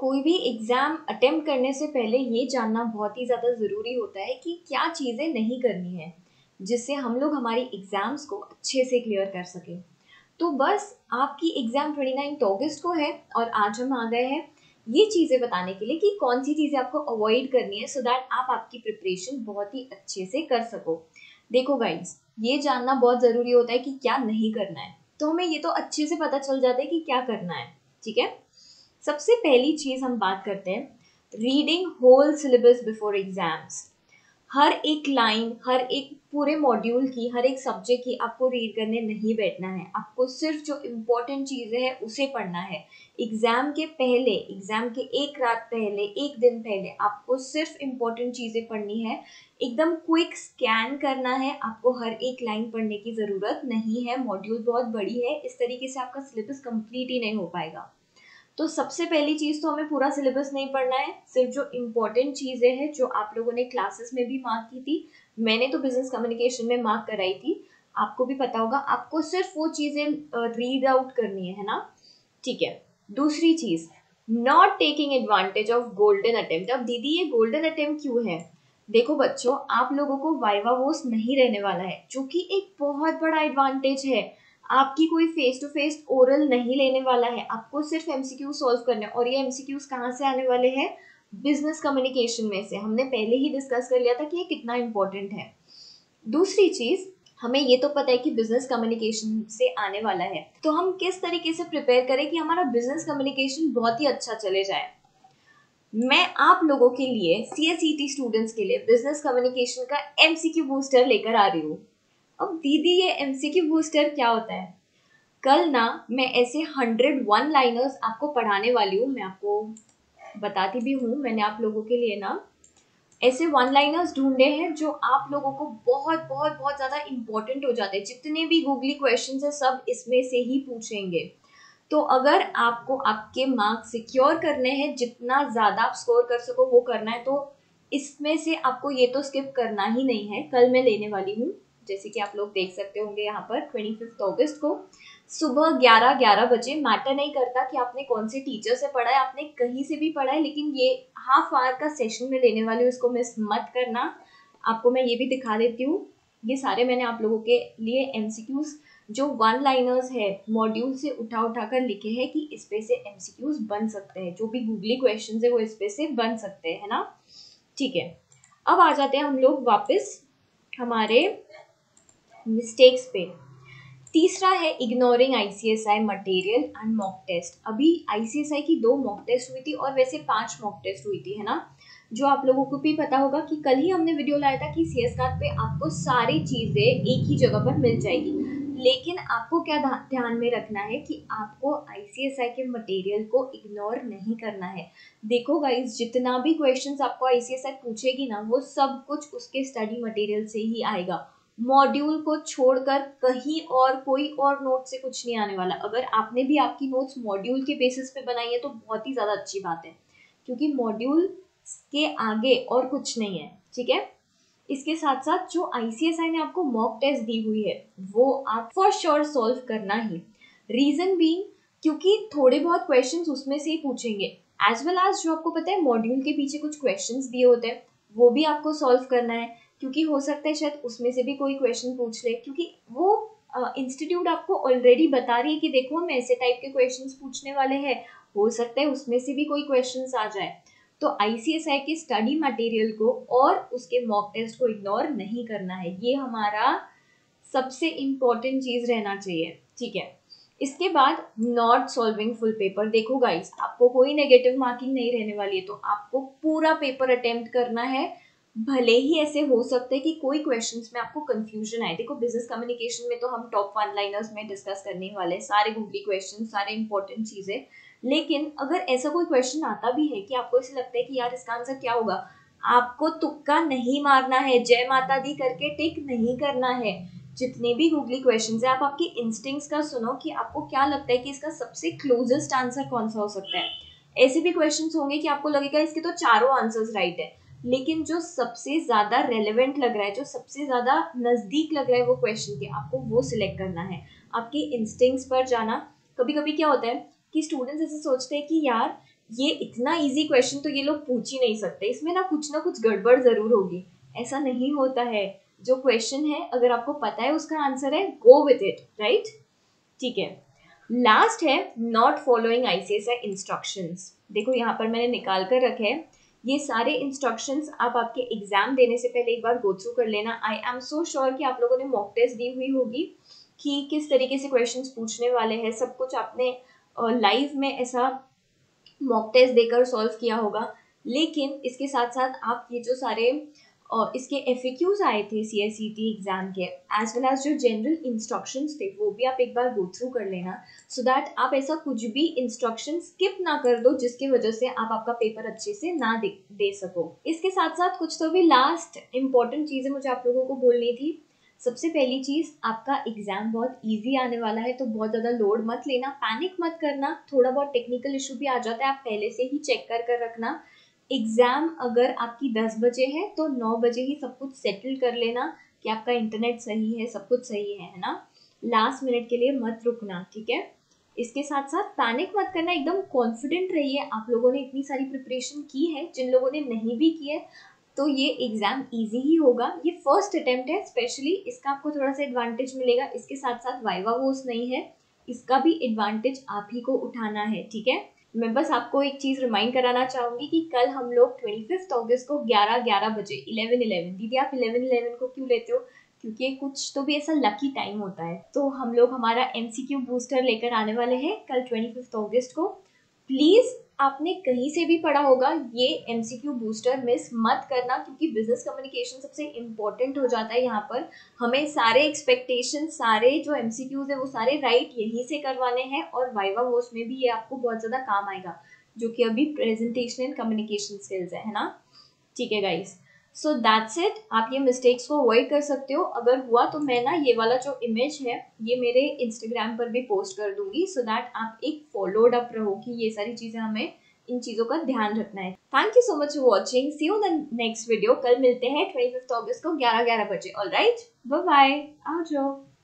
कोई भी exam attempt करने से पहले ये जानना बहुत ही ज़्यादा ज़रूरी होता है कि क्या चीज़ें नहीं करनी है, जिससे हम लोग हमारी एग्ज़ाम्स को अच्छे से क्लियर कर सकें। तो बस आपकी एग्ज़ाम 29 अगस्त को है और आज हम आ गए हैं ये चीज़ें बताने के लिए कि कौन सी चीज़ें आपको अवॉइड करनी है सो दैट आप आपकी प्रिपरेशन बहुत ही अच्छे से कर सको। देखो गाइज, ये जानना बहुत ज़रूरी होता है कि क्या नहीं करना है, तो हमें ये तो अच्छे से पता चल जाता है कि क्या करना है। ठीक है, सबसे पहली चीज हम बात करते हैं reading whole syllabus before exams. हर एक लाइन, हर एक पूरे मॉड्यूल की, हर एक सब्जेक्ट की आपको रीड करने नहीं बैठना है। आपको सिर्फ जो इम्पोर्टेंट चीजें हैं उसे पढ़ना है। एग्जाम के पहले, एग्जाम के एक रात पहले, एक दिन पहले आपको सिर्फ इम्पोर्टेंट चीजें पढ़नी है। एकदम क्विक स्कैन करना है, आपको हर एक लाइन पढ़ने की जरूरत नहीं है। मॉड्यूल बहुत बड़ी है, इस तरीके से आपका सिलेबस कंप्लीट ही नहीं हो पाएगा। तो सबसे पहली चीज तो हमें पूरा सिलेबस नहीं पढ़ना है, सिर्फ जो इम्पोर्टेंट चीजें हैं जो आप लोगों ने क्लासेस में भी मार्क की थी। मैंने तो बिजनेस कम्युनिकेशन में मार्क कराई थी, आपको भी पता होगा। आपको सिर्फ वो चीजें रीड आउट करनी है ना। ठीक है, दूसरी चीज, not taking advantage of golden attempt. अब दीदी ये गोल्डन अटेम्प्ट क्यों है? देखो बच्चों, आप लोगों को वाइवा वोस नहीं रहने वाला है, जो कि एक बहुत बड़ा एडवांटेज है। आपकी कोई फेस टू फेस ओरल नहीं लेने वाला है, आपको सिर्फ एमसीक्यू सॉल्व करने हैं। और ये एमसीक्यूज कहाँ से आने वाले हैं? बिजनेस कम्युनिकेशन में से। हमने पहले ही डिस्कस कर लिया था कि ये कितना इंपॉर्टेंट है। दूसरी चीज, हमें ये तो पता है कि बिजनेस कम्युनिकेशन से आने वाला है, तो हम किस तरीके से प्रिपेयर करें कि हमारा बिजनेस कम्युनिकेशन बहुत ही अच्छा चले जाए। मैं आप लोगों के लिए, सीएसईटी स्टूडेंट्स के लिए, बिजनेस कम्युनिकेशन का एमसीक्यू बूस्टर लेकर आ रही हूँ। अब दीदी ये एमसीक्यू बूस्टर क्या होता है? कल ना मैं ऐसे 101 लाइनर्स आपको पढ़ाने वाली हूँ। मैं आपको बताती भी हूँ, मैंने आप लोगों के लिए ना ऐसे वन लाइनर्स ढूंढे हैं जो आप लोगों को बहुत बहुत बहुत ज़्यादा इंपॉर्टेंट हो जाते हैं। जितने भी गूगली क्वेश्चंस हैं सब इसमें से ही पूछेंगे। तो अगर आपको आपके मार्क्स सिक्योर करने हैं, जितना ज़्यादा आप स्कोर कर सको वो करना है, तो इसमें से आपको ये तो स्किप करना ही नहीं है। कल मैं लेने वाली हूँ, जैसे कि आप लोग देख सकते होंगे यहाँ पर 25 अगस्त को सुबह 11:11 बजे। मैटर नहीं करता कि आपने कौन से टीचर से पढ़ा है, आपने कहीं से भी पढ़ा है, लेकिन ये हाफ आवर का सेशन में लेने वाली हूँ, इसको मिस मत करना। आपको मैं ये भी दिखा देती हूँ, ये सारे मैंने आप लोगों के लिए एमसीक्यूज जो वन लाइनर्स है मॉड्यूल से उठा उठा कर लिखे हैं कि इस पे से एमसीक्यूज बन सकते हैं। जो भी गूगली क्वेश्चंस है वो इस पे से बन सकते हैं, है ना। ठीक है, अब आ जाते हैं हम लोग वापस हमारे मिस्टेक्स पे। तीसरा है ignoring ICSI material and mock test. अभी आईसीएसआई की 2 मॉक टेस्ट हुई थी और वैसे 5 मॉक टेस्ट हुई थी, है ना। जो आप लोगों को भी पता होगा कि कल ही हमने वीडियो लाया था कि सीएस कार्ड पे आपको सारी चीजें एक ही जगह पर मिल जाएगी। लेकिन आपको क्या ध्यान में रखना है कि आपको आईसीएसआई के मटेरियल को इग्नोर नहीं करना है। देखो गाइस, जितना भी क्वेश्चंस आपको आईसीएसआई पूछेगी ना, वो सब कुछ उसके स्टडी मटेरियल से ही आएगा। मॉड्यूल को छोड़कर कहीं और कोई और नोट से कुछ नहीं आने वाला। अगर आपने भी आपकी नोट्स मॉड्यूल के बेसिस पे बनाई है तो बहुत ही ज़्यादा अच्छी बात है, क्योंकि मॉड्यूल के आगे और कुछ नहीं है। ठीक है, इसके साथ साथ जो आईसीएसआई ने आपको मॉक टेस्ट दी हुई है वो आप फॉर श्योर सॉल्व करना ही। रीजन बीइंग, क्योंकि थोड़े बहुत क्वेश्चंस उसमें से ही पूछेंगे, एज वेल एज जो आपको पता है मॉड्यूल के पीछे कुछ क्वेश्चंस दिए होते हैं वो भी आपको सॉल्व करना है, क्योंकि हो सकता है शायद उसमें से भी कोई क्वेश्चन पूछ ले, क्योंकि वो इंस्टीट्यूट आपको ऑलरेडी बता रही है कि देखो हम ऐसे टाइप के क्वेश्चंस पूछने वाले हैं, हो सकता है उसमें से भी कोई क्वेश्चंस आ जाए। तो आईसीएसआई के स्टडी मटेरियल को और उसके मॉक टेस्ट को इग्नोर नहीं करना है, ये हमारा सबसे इम्पोर्टेंट चीज रहना चाहिए। ठीक है, इसके बाद नॉट सॉल्विंग फुल पेपर। देखो गाइस, आपको कोई नेगेटिव मार्किंग नहीं रहने वाली है, तो आपको पूरा पेपर अटेम्प्ट करना है। भले ही ऐसे हो सकते हैं कि कोई क्वेश्चंस में आपको कंफ्यूजन आए। देखो बिजनेस कम्युनिकेशन में तो हम टॉप 1 लाइनर्स में डिस्कस करने वाले हैं सारे गूगली क्वेश्चन, सारे इंपॉर्टेंट चीजें। लेकिन अगर ऐसा कोई क्वेश्चन आता भी है कि आपको ऐसे लगता है कि यार इसका आंसर क्या होगा, आपको तुक्का नहीं मारना है, जय माता दी करके टिक नहीं करना है। जितने भी गूगली क्वेश्चंस है आप आपकी इंस्टिंक्ट्स का सुनो कि आपको क्या लगता है कि इसका सबसे क्लोजेस्ट आंसर कौन सा हो सकता है। ऐसे भी क्वेश्चंस होंगे कि आपको लगेगा इसके तो चारों आंसर्स राइट है, लेकिन जो सबसे ज्यादा रेलेवेंट लग रहा है, जो सबसे ज्यादा नजदीक लग रहा है वो क्वेश्चन के, आपको वो सिलेक्ट करना है। आपके इंस्टिंक्ट्स पर जाना। कभी कभी क्या होता है कि स्टूडेंट्स ऐसे सोचते हैं कि यार ये इतना इजी क्वेश्चन तो ये लोग पूछ ही नहीं सकते, इसमें ना कुछ गड़बड़ जरूर होगी। ऐसा नहीं होता है। जो क्वेश्चन है अगर आपको पता है उसका आंसर है, गो विथ इट, राइट? ठीक है। लास्ट है नॉट फॉलोइंग आईसीएसआई इंस्ट्रक्शंस। देखो यहाँ पर मैंने निकाल कर रखे हैं ये सारे इंस्ट्रक्शंस। आप आपके एग्जाम देने से पहले एक बार गो थ्रू कर लेना। आई एम सो श्योर कि आप लोगों ने मॉक टेस्ट दी हुई होगी कि किस तरीके से क्वेश्चंस पूछने वाले हैं, सब कुछ आपने लाइव में ऐसा मॉक टेस्ट देकर सॉल्व किया होगा। लेकिन इसके साथ साथ आप ये जो सारे इसके एफएक्यूज आए थे सीएसईटी एग्जाम के, एज वेल एज जो जनरल इंस्ट्रक्शंस थे, वो भी आप एक बार गो थ्रू कर लेना, सो दैट आप ऐसा कुछ भी इंस्ट्रक्शन स्किप ना कर दो जिसकी वजह से आप आपका पेपर अच्छे से ना दे सको। इसके साथ साथ कुछ तो भी लास्ट इंपॉर्टेंट चीजें मुझे आप लोगों को बोलनी थी। सबसे पहली चीज, आपका एग्जाम बहुत इजी आने वाला है, तो बहुत ज्यादा लोड मत लेना, पैनिक मत करना। थोड़ा बहुत टेक्निकल इशू भी आ जाता है, आप पहले से ही चेक कर रखना। एग्जाम अगर आपकी 10 बजे है तो 9 बजे ही सब कुछ सेटल कर लेना कि आपका इंटरनेट सही है, सब कुछ सही है ना। लास्ट मिनट के लिए मत रुकना, ठीक है? इसके साथ साथ पैनिक मत करना, एकदम कॉन्फिडेंट रहिए। आप लोगों ने इतनी सारी प्रिपरेशन की है, जिन लोगों ने नहीं भी की है तो ये एग्जाम इजी ही होगा। ये फर्स्ट अटेम्प्ट है, स्पेशली इसका आपको थोड़ा सा एडवांटेज मिलेगा। इसके साथ साथ वाइवा वोस नहीं है, इसका भी एडवांटेज आप ही को उठाना है, ठीक है? मैं बस आपको एक चीज रिमाइंड कराना चाहूंगी कि कल हम लोग 25 अगस्त को 11:11 बजे 11:11, दीदी आप 11:11 को क्यों लेते हो? क्योंकि कुछ तो भी ऐसा लकी टाइम होता है। तो हम लोग हमारा एमसीक्यू बूस्टर लेकर आने वाले हैं कल 25 अगस्त को। प्लीज आपने कहीं से भी पढ़ा होगा, ये एमसीक्यू बूस्टर मिस मत करना, क्योंकि बिजनेस कम्युनिकेशन सबसे इम्पोर्टेंट हो जाता है यहाँ पर। हमें सारे एक्सपेक्टेशन, सारे जो एमसीक्यूज है वो सारे राइट यहीं से करवाने हैं, और वाइवा वोस में भी ये आपको बहुत ज़्यादा काम आएगा, जो कि अभी प्रेजेंटेशन एंड कम्युनिकेशन स्किल्स है ना। ठीक है गाइस, सो दैट्स इट। आप ये मिस्टेक्स को अवॉइड कर सकते हो। अगर हुआ तो मैं ना ये वाला जो इमेज है ये मेरे इंस्टाग्राम पर भी पोस्ट कर दूंगी, सो दैट आप एक फॉलोड अप रहो कि ये सारी चीज़ें हमें इन चीज़ों का ध्यान रखना है। Thank you so much for watching, see you the next video. कल मिलते हैं 25 अगस्त को 11:11 बजे। ऑलराइट, बाय बाय, आ जाओ।